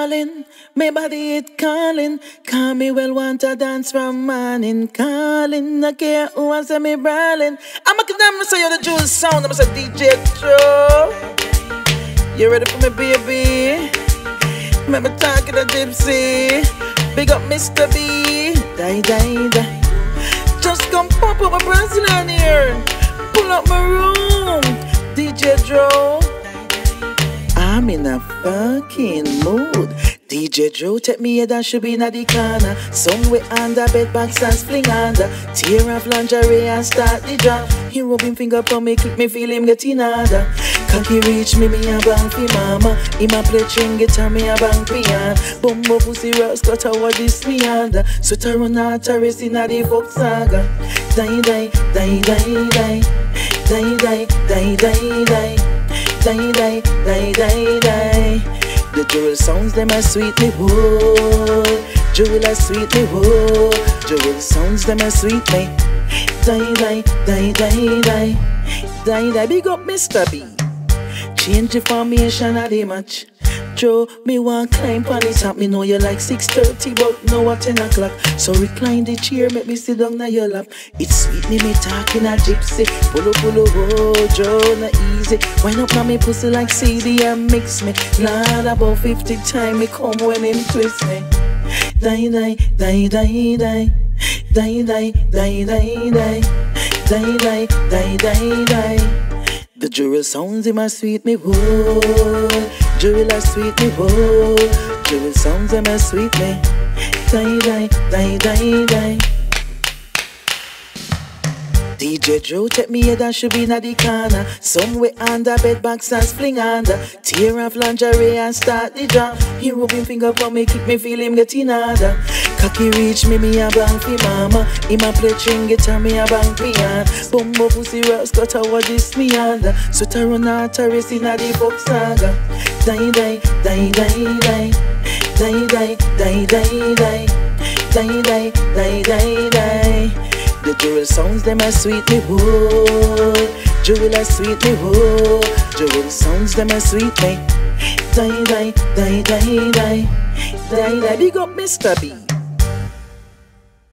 calling, my body it calling. Call me well, want to dance from morning. Calling, I care who wants me brawling. I'm a kid, I'm say you're the Jules sound. I'm say DJ Joe. You ready for me, baby? Remember talking to Gypsy. Big up Mr. B. Die, die, die. Just come pop up my Brazilian here. Pull up my room. DJ Joe. I'm in a fucking mood. DJ Joe, take me head and should be in the corner. Somewhere under bed box and fling under. Tear off lingerie and start the job. He rub him finger for me, click me, feel him getting harder. Cocky reach me a bang for mama. Him a play string guitar, me a bang piano. Bumbo pussy rocks, got over this me under. So to run out a race in the fuck saga. Die, die, die, die, die. Die, die, die, die, die. Die, die, die, die, die. The jewel sounds them as sweet me whoa. Jewel as sweet me whoa. Jewel sounds them as sweet me. Die, die, die, die, die. Die, die, big up Mr. B. Change the formation of the match. Joe, me want climb on the top. Me know you like 6:30, but now at 10 o'clock. So recline the chair, make me sit down on your lap. It's sweet me talking a gypsy. Pull up, oh, Joe, not easy. Wind up on me pussy like CD and mix me. Lord, about 50 times me come when him twist me. Die, die, die, die, die. Die, die, die, die, die. Die, die, die, die, die. The jewel sounds in my sweet me whoa. Jewel a sweet me whoa. Jewel sounds in my sweet me. Die, die, die, die, die. DJ Joe, take me head and should be in the corner. Somewhere under bed box and fling under. Tear off lingerie and start the job. He rub him finger for me, keep me feel him getting harder. Cocky reach me a bang for mama. Him a play string guitar, me a bang piano. Bumbo pussy rocks, got over this me under. So to run out a race in the fuck saga. Die, die, die, die, die. Die, die, die, die, die. Die, die, die, die, die. The jewel sounds them as sweet me whoa. Jewel as sweet me whoa. Jewel sounds them as sweet me. Die, die, die, die, die. Die, die, big up Mr. B.